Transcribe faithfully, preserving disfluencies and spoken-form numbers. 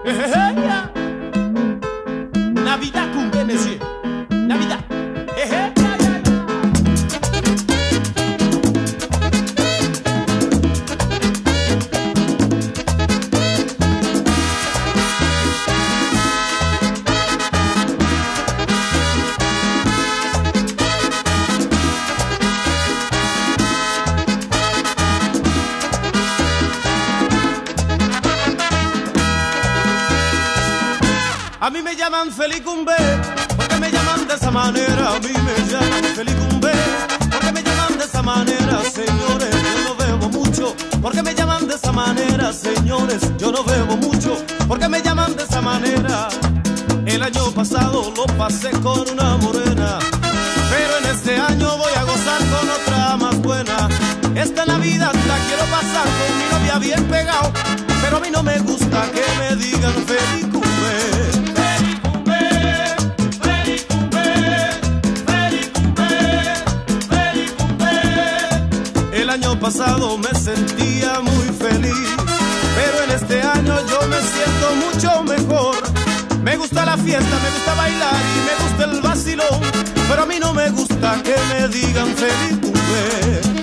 Navidad cumbe, monsieur. Navidad. A mí me llaman Felicumbe, porque me llaman de esa manera. A mí me llaman Felicumbe, porque me llaman de esa manera. Señores, yo no bebo mucho, porque me llaman de esa manera. Señores, yo no bebo mucho, porque me llaman de esa manera. El año pasado lo pasé con una morena, pero en este año voy a gozar con otra más buena. Esta Navidad la quiero pasar con mi novia bien pegado, pero a mí no me gusta que me digan Felicumbe. El año pasado me sentía muy feliz, pero en este año yo me siento mucho mejor. Me gusta la fiesta, me gusta bailar y me gusta el vacilón, pero a mí no me gusta que me digan Felicumbe.